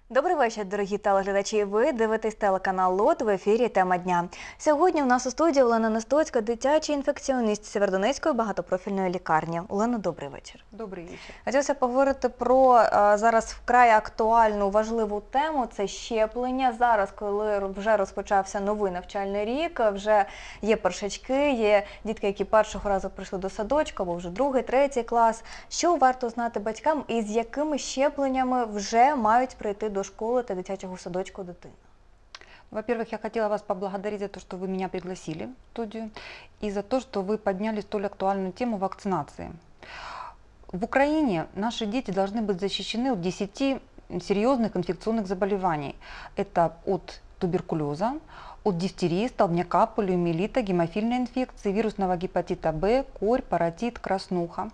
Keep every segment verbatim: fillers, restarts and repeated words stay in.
Добрий вечір, дорогі телеглядачі. Ви дивитесь телеканал ЛОТ, в ефірі «Тема дня». Сьогодні у нас у студії Олена Нестоцька, дитячий інфекціоніст Сєвєродонецької багатопрофільної лікарні. Олена, добрий вечір. Добрий вечір. Хотілося поговорити про а, зараз вкрай актуальну, важливу тему – це щеплення. Зараз, коли вже розпочався новий навчальний рік, вже є першачки, є дітки, які першого разу прийшли до садочку, або вже другий, третій клас. Що варто знати батькам і з якими щепленнями вже мають прийти до школы та дитячого садочку дитина? Во-первых, я хотела вас поблагодарить за то, что вы меня пригласили в студию и за то, что вы подняли столь актуальную тему вакцинации. В Украине наши дети должны быть защищены от десяти серьезных инфекционных заболеваний. Это от туберкулеза, от дифтерии, столбняка, полиомиелита, гемофильной инфекции, вирусного гепатита Б, корь, паротит, краснуха.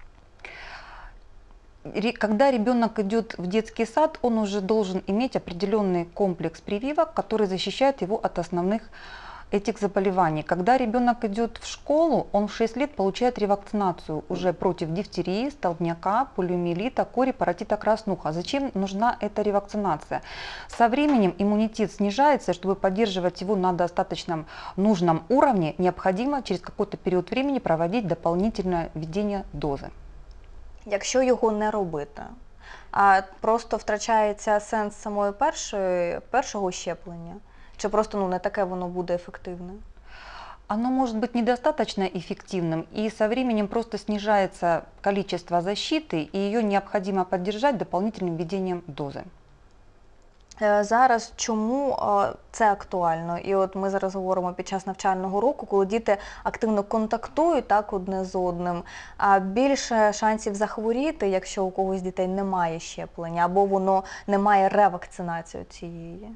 Когда ребенок идет в детский сад, он уже должен иметь определенный комплекс прививок, который защищает его от основных этих заболеваний. Когда ребенок идет в школу, он в шесть лет получает ревакцинацию уже против дифтерии, столбняка, полиомиелита, кори, паротита, краснуха. Зачем нужна эта ревакцинация? Со временем иммунитет снижается, чтобы поддерживать его на достаточном нужном уровне, необходимо через какой-то период времени проводить дополнительное введение дозы. Якщо його не робити, а просто втрачається сенс самої першої, першого щеплення? Чи просто ну, не таке воно буде ефективне? Оно может быть недостаточно эффективным, и со временем просто снижается количество защиты, и ее необходимо поддержать дополнительным введением дозы. Зараз чому це актуально? І от ми зараз говоримо під час навчального року, коли діти активно контактують так одне з одним, а більше шансів захворіти, якщо у когось з дітей немає щеплення, або воно не має ревакцинації цієї?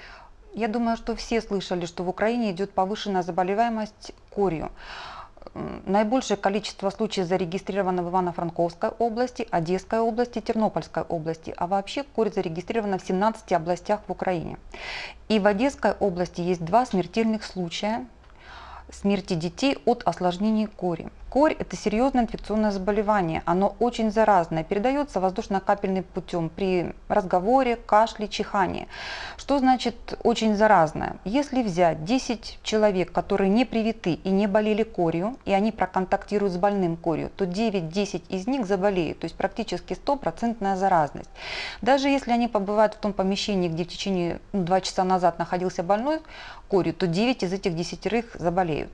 Я думаю, что все слышали, что в Украине идет повышенная заболеваемость корью. Наибольшее количество случаев зарегистрировано в Ивано-Франковской области, Одесской области, Тернопольской области, а вообще корь зарегистрирована в семнадцати областях в Украине. И в Одесской области есть два смертельных случая смерти детей от осложнений кори. Корь – это серьезное инфекционное заболевание, оно очень заразное, передается воздушно-капельным путем при разговоре, кашле, чихании. Что значит очень заразное? Если взять десять человек, которые не привиты и не болели корью, и они проконтактируют с больным корью, то девять-десять из них заболеют, то есть практически стопроцентная заразность. Даже если они побывают в том помещении, где в течение ну, два часа назад находился больной корью, то девять из этих десятерых заболеют.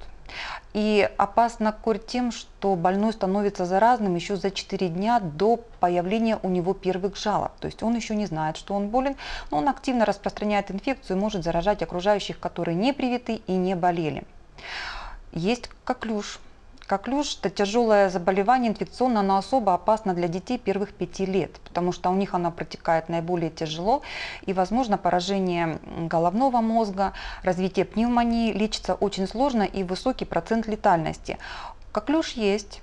И опасна корь тем, что больной становится заразным еще за четыре дня до появления у него первых жалоб. То есть он еще не знает, что он болен, но он активно распространяет инфекцию и может заражать окружающих, которые не привиты и не болели. Есть коклюш. Коклюш – это тяжелое заболевание инфекционное, оно особо опасно для детей первых пяти лет, потому что у них оно протекает наиболее тяжело, и возможно поражение головного мозга, развитие пневмонии, лечится очень сложно и высокий процент летальности. Коклюш есть.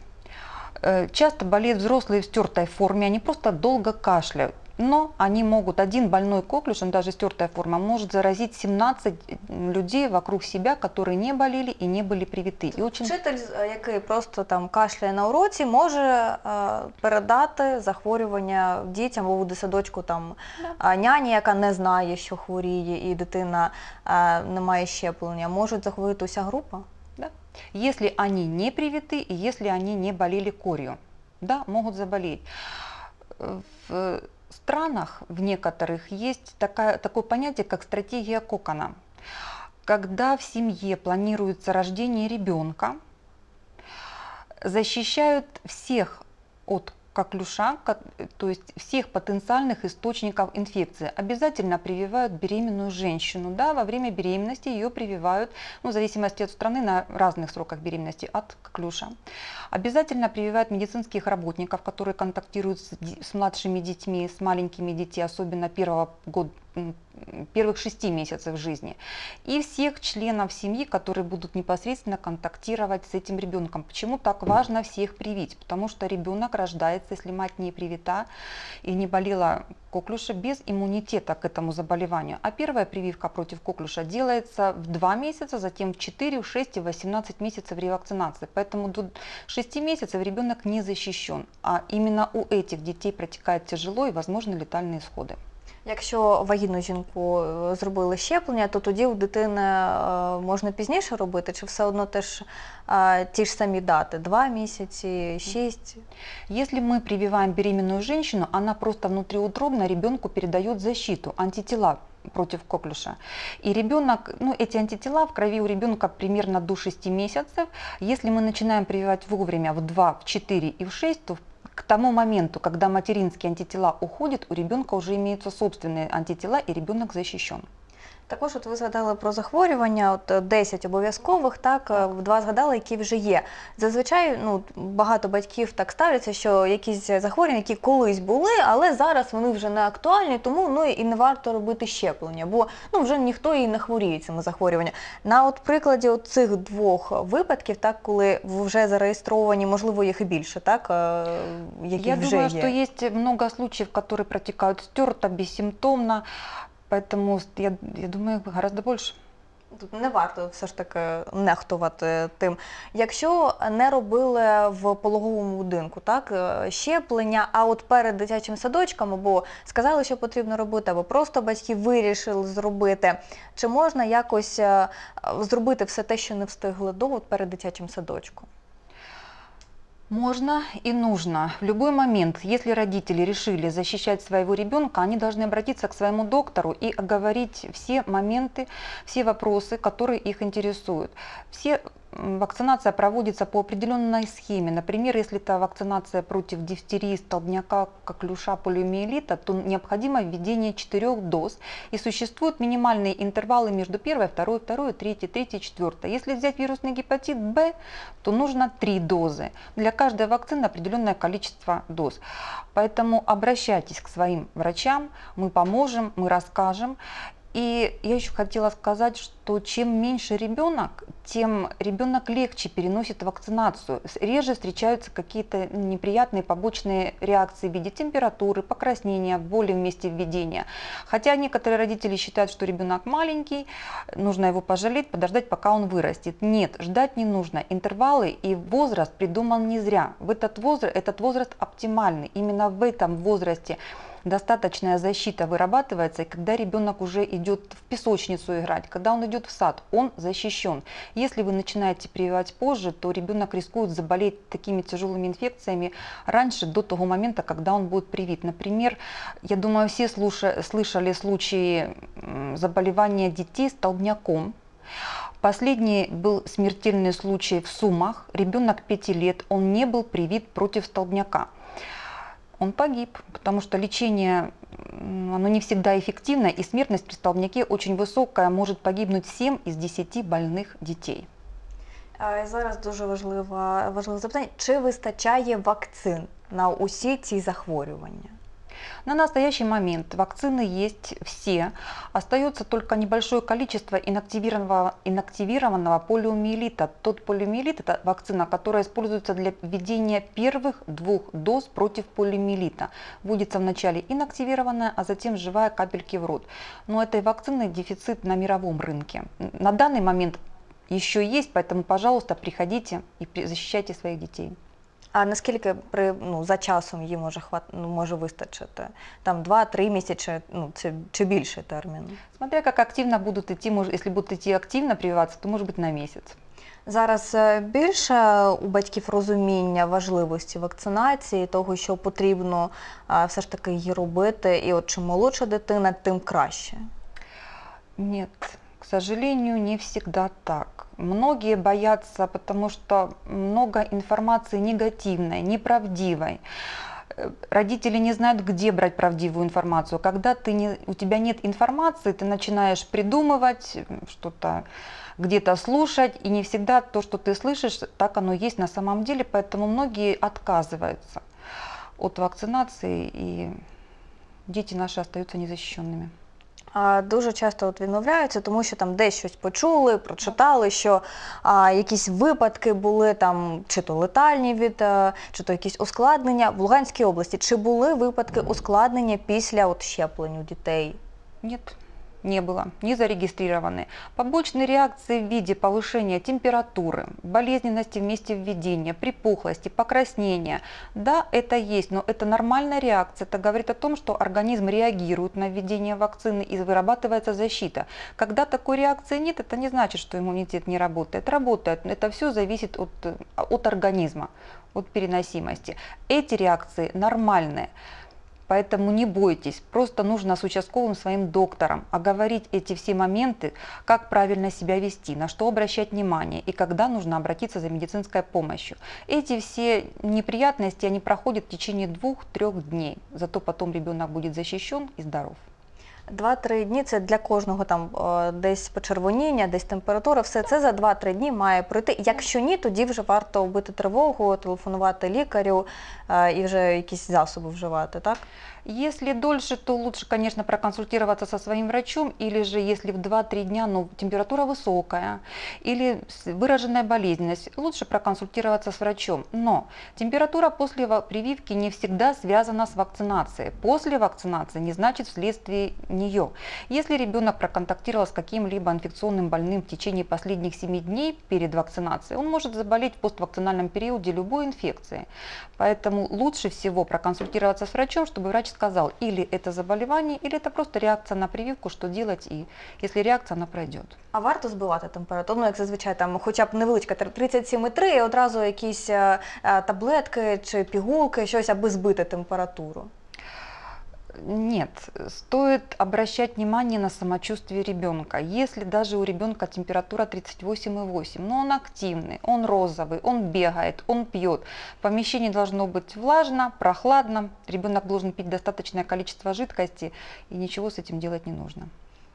Часто болеют взрослые в стертой форме, они просто долго кашляют. Но они могут, один больной коклюш, он даже стертая форма, может заразить семнадцать людей вокруг себя, которые не болели и не были привиты. І очень... Вчитель, який просто там кашляє на уроці, може е, передати захворювання дітям, або в садочку там да. няні, яка не знає, що хворіє, і дитина е, не має щеплення. Можуть захворіти уся група? Да. Если они не привиты и если они не болели корью, да, могут заболеть. В странах, в некоторых, есть такая, такое понятие, как стратегия кокона. Когда в семье планируется рождение ребенка, защищают всех от коклюша, то есть всех потенциальных источников инфекции. Обязательно прививают беременную женщину. Да, во время беременности ее прививают, ну, в зависимости от страны, на разных сроках беременности, от коклюша. Обязательно прививают медицинских работников, которые контактируют с, с младшими детьми, с маленькими детьми, особенно первого года, первых шести месяцев жизни, и всех членов семьи, которые будут непосредственно контактировать с этим ребенком. Почему так важно всех привить? Потому что ребенок рождается, если мать не привита и не болела коклюша, без иммунитета к этому заболеванию. А первая прививка против коклюша делается в два месяца, затем в четыре, в шесть и в восемнадцать месяцев ревакцинации. Поэтому до шести месяцев ребенок не защищен. А именно у этих детей протекает тяжело и возможны летальные исходы. Якщо вагітну жінку е, зробили щеплення, то тоді у дитини е, можна пізніше робити, чи все одно теж е, ті ж самі дати? Два місяці, шість? Если мы прививаем беременную женщину, она просто внутриутробно ребенку передает защиту, антитела против коклюша. И ребенок, ну, эти антитела в крови у ребенка примерно до шести месяцев. Если мы начинаем прививать вовремя в два, в четыре и в шесть, то к тому моменту, когда материнские антитела уходят, у ребенка уже имеются собственные антитела, и ребенок защищен. Також от ви згадали про захворювання, от десять обов'язкових, так, е, два згадали, які вже є. Зазвичай, ну, багато батьків так ставляться, що якісь захворювання, які колись були, але зараз вони вже не актуальні, тому ну, і не варто робити щеплення, бо ну, вже ніхто і не хворіє цими захворюваннями. На от прикладі от цих двох випадків, так, коли вже зареєстровані, можливо, їх і більше, так, е, які Я вже думаю, є. что есть много случаев, которые протекают стерто, бессимптомно, поэтому я, я думаю, их гораздо больше. Тут не варто все ж таки нехтувати тим. Якщо не робили в пологовому будинку, так, е, щеплення, а от перед дитячим садочком, або сказали, що потрібно робити, або просто батьки вирішили зробити, чи можна якось е, зробити все те, що не встигли до, от перед дитячим садочком? Можно и нужно. В любой момент, если родители решили защищать своего ребенка, они должны обратиться к своему доктору и оговорить все моменты, все вопросы, которые их интересуют. Все м, вакцинация проводится по определенной схеме. Например, если это вакцинация против дифтерии, столбняка, коклюша, полиомиелита, то необходимо введение четырех доз. И существуют минимальные интервалы между первой, второй, второй, третьей, третьей, четвертой. Если взять вирусный гепатит Б, то нужно три дозы. Для каждой вакцины определенное количество доз. Поэтому обращайтесь к своим врачам, мы поможем, мы расскажем. И я еще хотела сказать, что чем меньше ребенок, тем ребенок легче переносит вакцинацию. Реже встречаются какие-то неприятные побочные реакции в виде температуры, покраснения, боли в месте введения. Хотя некоторые родители считают, что ребенок маленький, нужно его пожалеть, подождать, пока он вырастет. Нет, ждать не нужно. Интервалы и возраст придуман не зря. В этот возраст, этот возраст оптимальный. Именно в этом возрасте достаточная защита вырабатывается, и когда ребенок уже идет в песочницу играть, когда он идет в сад, он защищен. Если вы начинаете прививать позже, то ребенок рискует заболеть такими тяжелыми инфекциями раньше, до того момента, когда он будет привит. Например, я думаю, все слуша- слышали случаи м, заболевания детей столбняком. Последний был смертельный случай в Сумах. Ребенок пяти лет, он не был привит против столбняка. Он погиб, потому что лечение, м, оно не всегда эффективно, и смертность при столбняке очень высокая, может погибнуть семь из десяти больных детей. А зараз дуже важливе, важливе запитання, чи вистачає вакцин на усі ці захворювання? На настоящий момент вакцины есть все, остается только небольшое количество инактивированного, инактивированного полиомиелита. Тот полиомиелит – это вакцина, которая используется для введения первых двух доз против полиомиелита. Вводится вначале инактивированная, а затем вживая капельки в рот. Но этой вакцины дефицит на мировом рынке. На данный момент еще есть, поэтому, пожалуйста, приходите и при- защищайте своих детей. А наскільки при, ну, за часом її може, хват, ну, може вистачити? Там два-три місяці, ну, чи, чи більше термін? Смотря как активно будут идти, может, если будут идти активно прививаться, то может быть на месяц. Зараз е, більше у батьків розуміння важливості вакцинації, того, що потрібно а, все ж таки її робити, і от чим молодша дитина, тим краще. Нет, к сожалению, не всегда так. Многие боятся, потому что много информации негативной, неправдивой. Э, Родители не знают, где брать правдивую информацию. Когда ты не, у тебя нет информации, ты начинаешь придумывать м, что-то, где-то слушать, и не всегда то, что ты слышишь, так оно есть на самом деле, поэтому многие отказываются от вакцинации, и дети наши остаются незащищенными. А, Дуже часто от відмовляються, тому що там десь щось почули, прочитали, що а, якісь випадки були там, чи то летальні від, а, чи то якісь ускладнення. В Луганській області чи були випадки ускладнення після от щеплень у дітей? Нет, Не было, не зарегистрированы. Побочные реакции в виде повышения температуры, болезненности в месте введения, припухлости, покраснения. Да, это есть, но это нормальная реакция. Это говорит о том, что организм реагирует на введение вакцины и вырабатывается защита. Когда такой реакции нет, это не значит, что иммунитет не работает. Работает, это все зависит от, от организма, от переносимости. Эти реакции нормальные. Поэтому не бойтесь, просто нужно с участковым своим доктором оговорить эти все моменты, как правильно себя вести, на что обращать внимание и когда нужно обратиться за медицинской помощью. Эти все неприятности, они проходят в течение двух-трех дней, зато потом ребенок будет защищен и здоров. Два-три дні – це для кожного там е, десь почервоніння, десь температура, все це за два-три дні має пройти. Якщо ні, тоді вже варто вбити тривогу, телефонувати лікарю е, і вже якісь засоби вживати, так? Если дольше, то лучше, конечно, проконсультироваться со своим врачом, или же если в два-три дня, ну, температура высокая или выраженная болезненность, лучше проконсультироваться с врачом. Но температура после прививки не всегда связана с вакцинацией. После вакцинации не значит вследствие нее. Если ребенок проконтактировал с каким-либо инфекционным больным в течение последних семи дней перед вакцинацией, он может заболеть в поствакцинальном периоде любой инфекцией. Поэтому лучше всего проконсультироваться с врачом, чтобы врач сказал, или это заболевание, или это просто реакция на прививку, что делать, и если реакция, она пройдет. А варто збивати температуру? Ну, як зазвичай, там, хоча б невеличка тридцять сім і три, і одразу якісь е, е, таблетки чи пігулки, щось, аби збити температуру? Нет, стоит обращать внимание на самочувствие ребенка. Если даже у ребенка температура тридцать восемь и восемь, но он активный, он розовый, он бегает, он пьет, в помещении должно быть влажно, прохладно, ребенок должен пить достаточное количество жидкости, и ничего с этим делать не нужно.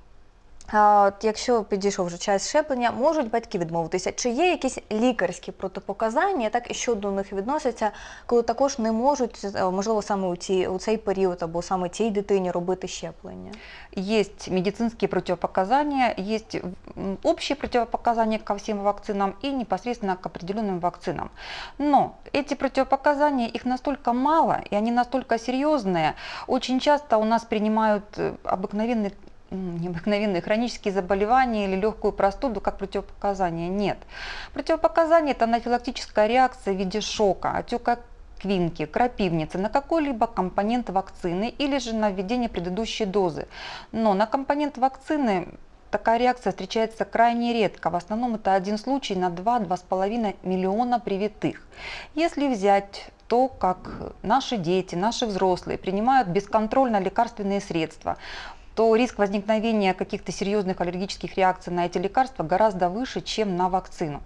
А от якщо підійшов вже час щеплення, можуть батьки відмовитися? Чи є якісь лікарські протипоказання, так і що до них відносяться, коли також не можуть, можливо, саме у, ці, у цей період або саме цій дитині робити щеплення? Есть медицинские противопоказания, есть общие противопоказания ко всем вакцинам и непосредственно к определенным вакцинам. Но эти противопоказания, их настолько мало, и они настолько серьезные, очень часто у нас принимают обыкновенные необыкновенные хронические заболевания или легкую простуду как противопоказания. Нет. Противопоказание – это анафилактическая реакция в виде шока, отека квинки, крапивницы на какой-либо компонент вакцины или же на введение предыдущей дозы. Но на компонент вакцины такая реакция встречается крайне редко. В основном это один случай на два-два с половиной миллиона привитых. Если взять то, как наши дети, наши взрослые принимают бесконтрольно лекарственные средства, то риск возникновения каких-то серьезных аллергических реакций на эти лекарства гораздо выше, чем на вакцину.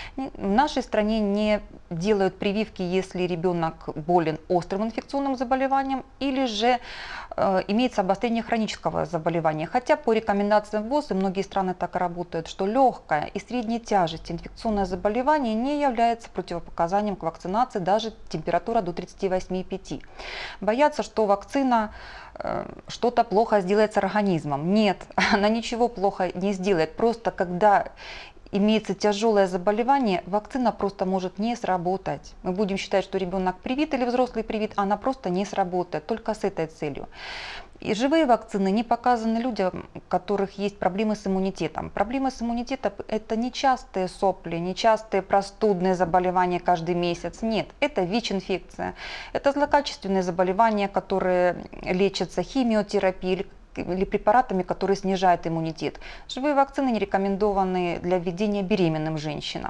В нашей стране не делают прививки, если ребенок болен острым инфекционным заболеванием или же э, имеется обострение хронического заболевания. Хотя по рекомендациям ВОЗ, и многие страны так и работают, что легкая и средней тяжести инфекционное заболевание не является противопоказанием к вакцинации, даже температура до тридцати восьми и пяти. Боятся, что вакцина э, что-то плохо сделает с организмом. Нет, она ничего плохо не сделает. Просто когда имеется тяжелое заболевание, вакцина просто может не сработать. Мы будем считать, что ребенок привит или взрослый привит, а она просто не сработает, только с этой целью. И живые вакцины не показаны людям, у которых есть проблемы с иммунитетом. Проблемы с иммунитетом – это не частые сопли, не частые простудные заболевания каждый месяц. Нет, это ВИЧ-инфекция. Это злокачественные заболевания, которые лечатся химиотерапией или препаратами, которые снижают иммунитет. Живые вакцины не рекомендованы для введения беременным женщинам.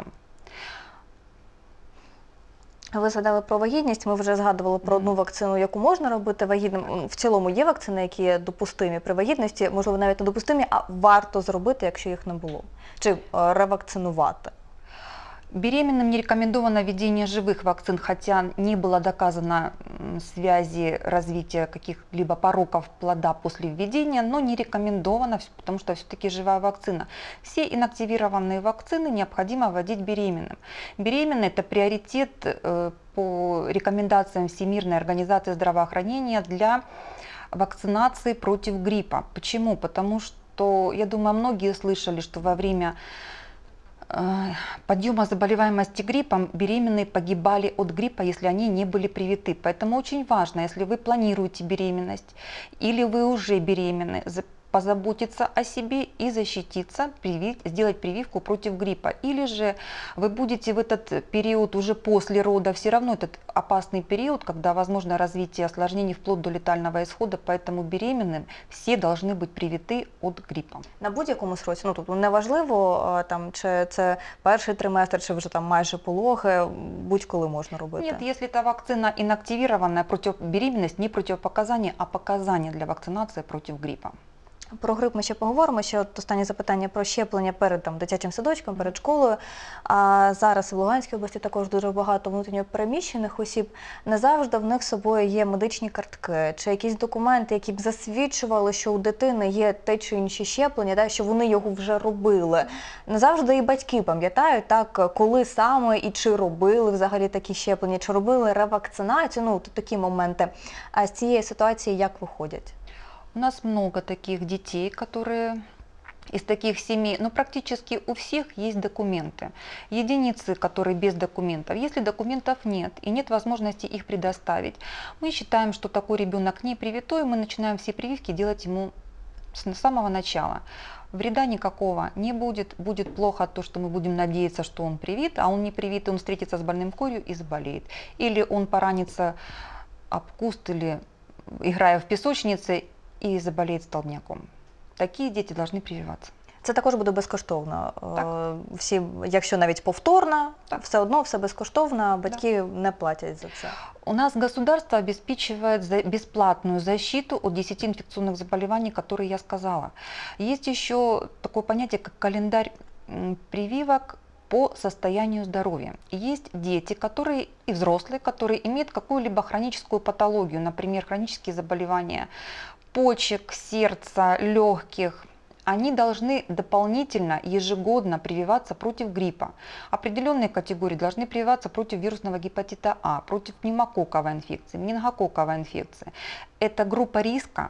Ви згадали про вагітність, ми вже згадували про одну вакцину, яку можна робити вагітним. В цілому є вакцини, які є допустимі при вагітності, можливо, навіть не допустимі, а варто зробити, якщо їх не було. Чи ревакцинувати? Беременным не рекомендовано введение живых вакцин, хотя не было доказано связи развития каких-либо пороков плода после введения, но не рекомендовано, потому что все-таки живая вакцина. Все инактивированные вакцины необходимо вводить беременным. Беременные – это приоритет по рекомендациям Всемирной организации здравоохранения для вакцинации против гриппа. Почему? Потому что, я думаю, многие слышали, что во время подъема заболеваемости гриппом беременные погибали от гриппа, если они не были привиты. Поэтому очень важно, если вы планируете беременность или вы уже беременны, позаботиться о себе и защититься, привить, сделать прививку против гриппа. Или же вы будете в этот период уже после рода, все равно этот опасный период, когда возможно развитие осложнений вплоть до летального исхода, поэтому беременным все должны быть привиты от гриппа. На будь-якому сроці, ну тобто неважливо, там, чи це перший триместр, чи вже там майже пологи, будь-коли можна робити. Нет, если эта вакцина инактивированная, против беременность не противопоказание, а показания для вакцинации против гриппа. Про грип ми ще поговоримо. Ще от останнє запитання про щеплення перед там дитячим садочком, перед школою. А зараз в Луганській області також дуже багато внутрішньо переміщених осіб. Не завжди в них з собою є медичні картки чи якісь документи, які б засвідчували, що у дитини є те чи інші щеплення, да, що вони його вже робили. Не завжди і батьки пам'ятають, так, коли саме і чи робили взагалі такі щеплення, чи робили ревакцинацію, ну, такі моменти. А з цієї ситуації як виходять? У нас много таких детей, которые из таких семей, но практически у всех есть документы. Единицы, которые без документов. Если документов нет и нет возможности их предоставить, мы считаем, что такой ребенок не привитой, мы начинаем все прививки делать ему с самого начала. Вреда никакого не будет, будет плохо то, что мы будем надеяться, что он привит, а он не привит, и он встретится с больным корью и заболеет. Или он поранится об куст, или играя в песочнице, и заболеет столбняком. Такие дети должны прививаться. Це також буде безкоштовно. Так. Всі, якщо навіть повторно, Так. все одно все безкоштовно, батьки не платять за це. У нас государство обеспечивает за- бесплатную защиту от десяти инфекционных заболеваний, которые я сказала. Есть еще такое понятие, как календарь м, прививок по состоянию здоровья. Есть дети, которые и взрослые, которые имеют какую-либо хроническую патологию, например, хронические заболевания почек, сердца, легких. Они должны дополнительно, ежегодно прививаться против гриппа. Определенные категории должны прививаться против вирусного гепатита А, против пневмококковой инфекции, менингококковой инфекции. Это группа риска.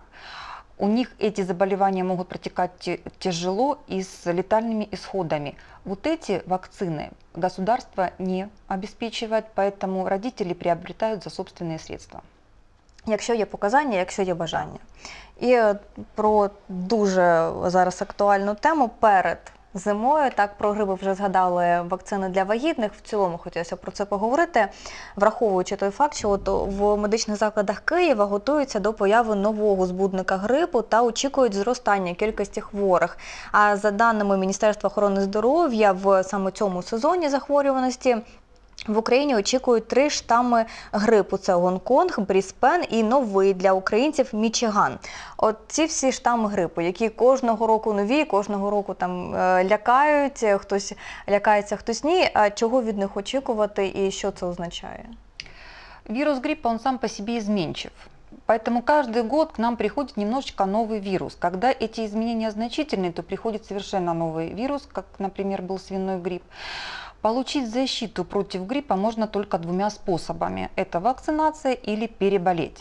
У них эти заболевания могут протекать те- тяжело и с летальными исходами. Вот эти вакцины государство не обеспечивает, поэтому родители приобретают за собственные средства. Якщо є показання, якщо є бажання. І е, про дуже зараз актуальну тему перед зимою, так, про гриби вже згадали, вакцини для вагітних, в цілому хотілося про це поговорити, враховуючи той факт, що от в медичних закладах Києва готуються до появи нового збудника грипу та очікують зростання кількості хворих. А за даними Міністерства охорони здоров'я, в саме цьому сезоні захворюваності в Україні очікують три штами грипу. Це Гонконг, Бріспен і новий для українців Мічиган. От ці всі штами грипу, які кожного року нові, кожного року там е, лякають, хтось лякається, хтось ні. А чого від них очікувати і що це означає? Вирус гриппа, он сам по себе изменчив. Поэтому каждый год к нам приходит немножечко новый вирус. Когда эти изменения значительные, то приходит совершенно новый вирус, как, например, был свиной грипп. Получить защиту против гриппа можно только двумя способами. Это вакцинация или переболеть.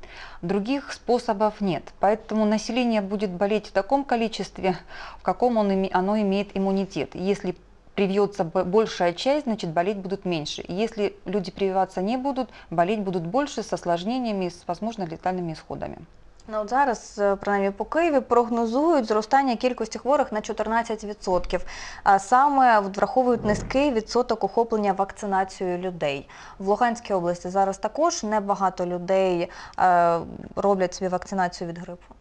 Других способов нет. Поэтому население будет болеть в таком количестве, в каком он име- оно имеет иммунитет. Если привьется б- большая часть, значит болеть будут меньше. Если люди прививаться не будут, болеть будут больше с осложнениями, с, возможно, летальными исходами. Ну, от зараз, е, принаймні по Києві, прогнозують зростання кількості хворих на чотирнадцять відсотків. А саме от враховують низький відсоток охоплення вакцинацією людей. В Луганській області зараз також небагато людей е, роблять собі вакцинацію від грипу.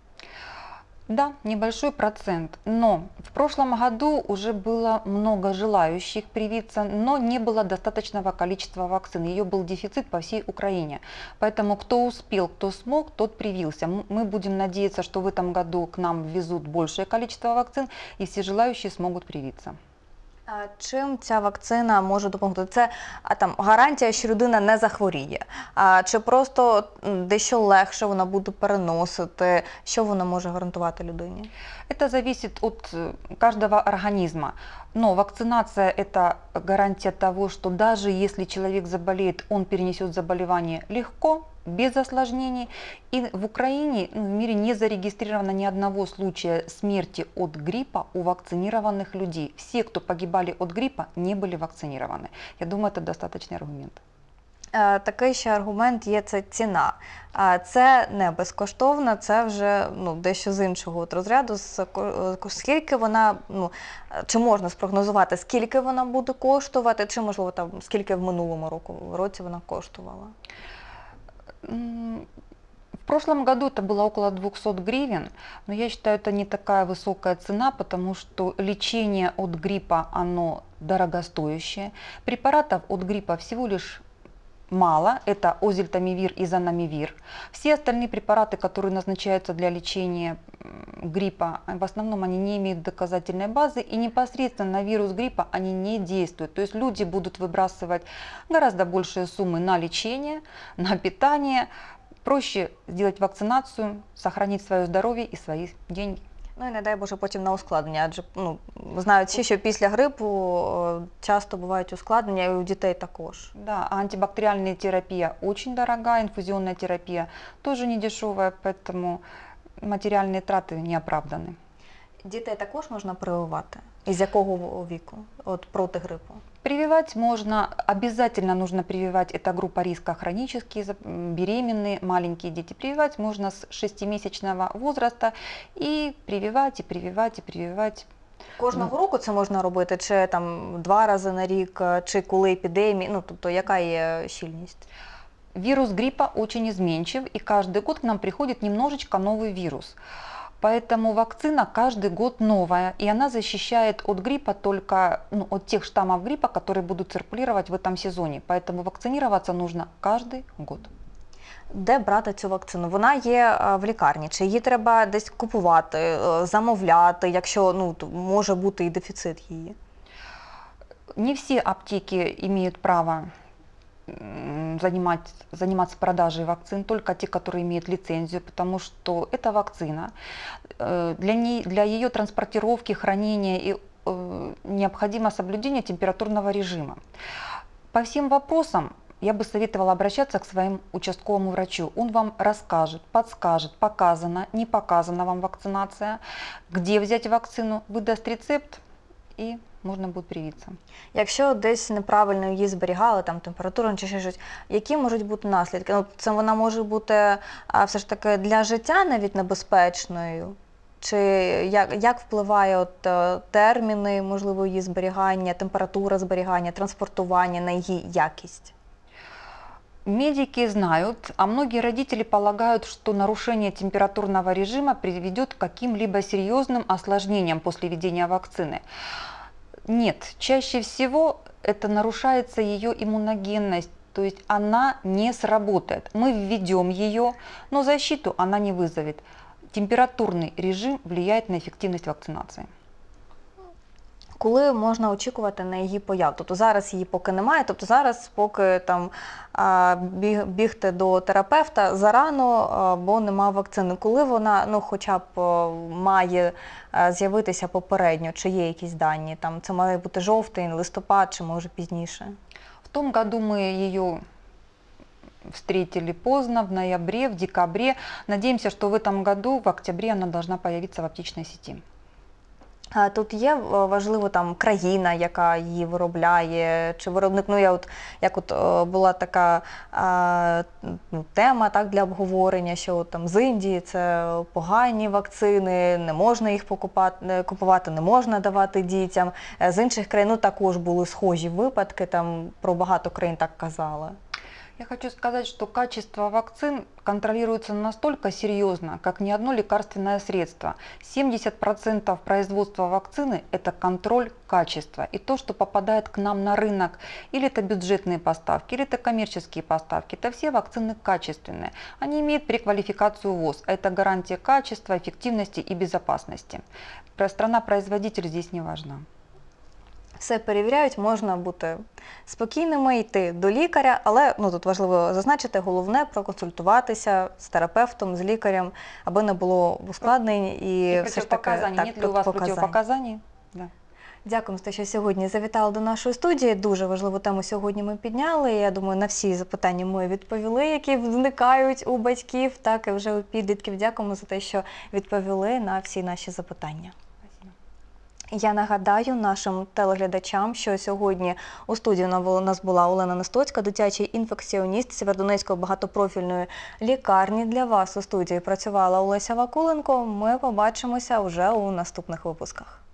Да, небольшой процент, но в прошлом году уже было много желающих привиться, но не было достаточного количества вакцин. Ее был дефицит по всей Украине. Поэтому кто успел, кто смог, тот привился. М- Мы будем надеяться, что в этом году к нам ввезут большее количество вакцин, и все желающие смогут привиться. А чим ця вакцина може допомогти? Це а, там, гарантія, що людина не захворіє? А, чи просто м, дещо легше вона буде переносити? Що вона може гарантувати людині? Это зависит от э, каждого организма. Но вакцинация – это гарантия того, что даже если человек заболеет, он перенесет заболевание легко, без осложнений. И в Украине, ну, в мире не зарегистрировано ни одного случая смерти от гриппа у вакцинированных людей. Все, кто погибали от гриппа, не были вакцинированы. Я думаю, это достаточный аргумент. Е, Такий ще аргумент є, це ціна. А це не безкоштовно, це вже ну, дещо з іншого от розряду. З ко- е, Скільки вона, ну, е, чи можна спрогнозувати, скільки вона буде коштувати, чи, можливо, там, скільки в минулому року, році вона коштувала? М, В прошлом году это было около двухсот гривен, но я считаю, это не такая высокая цена, потому что лечение от гриппа, оно дорогостоящее. Препаратов от гриппа всего лишь мало, это озельтамивир и занамивир. Все остальные препараты, которые назначаются для лечения м, гриппа, в основном они не имеют доказательной базы и непосредственно на вирус гриппа они не действуют. То есть люди будут выбрасывать гораздо большие суммы на лечение, на питание. Проще сделать вакцинацию, сохранить свое здоровье и свои деньги. Ну і не дай Боже потім на ускладнення, адже ну, знають всі, що після грипу е, часто бувають ускладнення, і у дітей також. Да, а антибактериальная терапия очень дорогая, инфузионная терапия тоже не дешевая, поэтому материальные траты не оправданы. Дітей також можна прививати? Із якого віку? От проти грипу? Прививать можно, обязательно нужно прививать, это группа риска хронические, за- м, беременные, маленькие дети. Прививать можно с шестимесячного возраста и прививать, и прививать, и прививать. Кожного року це можна робити, чи там два рази на рік, е, чи коли епідемії, ну тобто яка є щільність? Вирус гриппа очень изменчив, и каждый год к нам приходит немножечко новый вирус. Поэтому вакцина каждый год новая, и она защищает от гриппа только, ну, от тех штаммов гриппа, которые будут циркулировать в этом сезоне. Поэтому вакцинироваться нужно каждый год. Де брати цю вакцину? Вона є е, в лікарні, чи її треба десь купувати, е, замовляти, якщо ну, то може бути і дефіцит її? Не все аптеки имеют право м, занимать, заниматься продажей вакцин, только те, которые имеют лицензию, потому что эта вакцина, э, для, ней, для ее транспортировки, хранения и э, необходимо соблюдение температурного режима. По всем вопросам я бы советовала обращаться к своему участковому врачу. Он вам расскажет, подскажет, показана, не показана вам вакцинация, где взять вакцину, выдаст рецепт и можно будет привиться. Якщо десь неправильно її зберігали, там температура чи ще щось, які можуть бути наслідки? Ну, це вона може бути а, все ж таки для життя навіть небезпечною? Чи як, як впливає от, е, терміни, можливо, її зберігання, температура зберігання, транспортування на її якість? Медики знают, а многие родители полагают, что нарушение температурного режима приведет к каким-либо серьезным осложнениям после введения вакцины. Нет, чаще всего это нарушается ее иммуногенность, то есть она не сработает. Мы введем ее, но защиту она не вызовет. Температурный режим влияет на эффективность вакцинации. Коли можна очікувати на її появу? Тобто зараз її поки немає, тобто зараз поки там а, біг, бігти до терапевта зарано, а, бо нема вакцини. Коли вона, ну, хоча б а, має а, з'явитися попередньо, чи є якісь дані? Там це має бути жовтень, листопад, чи може пізніше? В том году мы ее встретили поздно, в ноябре, в декабре. Надеемся, что в этом году, в октябре, она должна появиться в аптечной сети. А тут є е, важливо там країна, яка її виробляє, чи виробник, ну я от як от е, була така а, ну, тема так для обговорення, що от, там з Індії це погані вакцини, не можна їх покупати, не- купувати, не можна давати дітям. Е, З інших країн ну, також були схожі випадки, там про багато країн так казали. Я хочу сказать, что качество вакцин контролируется настолько серьезно, как ни одно лекарственное средство. семьдесят процентов производства вакцины – это контроль качества. И то, что попадает к нам на рынок, или это бюджетные поставки, или это коммерческие поставки, это все вакцины качественные. Они имеют преквалификацию ВОЗ, а это гарантия качества, эффективности и безопасности. Про- Страна-производитель здесь не важна. Все перевіряють, можна бути спокійними, йти до лікаря, але ну, тут важливо зазначити, головне проконсультуватися з терапевтом, з лікарем, аби не було ускладнень і, И все ж таки противопоказаний. так, Нет ли у вас противопоказань. противопоказаний? Да. Дякуємо за те, що сьогодні завітали до нашої студії. Дуже важливу тему сьогодні ми підняли. Я думаю, на всі запитання ми відповіли, які виникають у батьків, так і вже у підлітків. Дякуємо за те, що відповіли на всі наші запитання. Спасибо. Я нагадаю нашим телеглядачам, що сьогодні у студії у нас була Олена Нестоцька, дитячий інфекціоніст Сєвєродонецької багатопрофільної лікарні. Для вас у студії працювала Олеся Вакуленко. Ми побачимося вже у наступних випусках.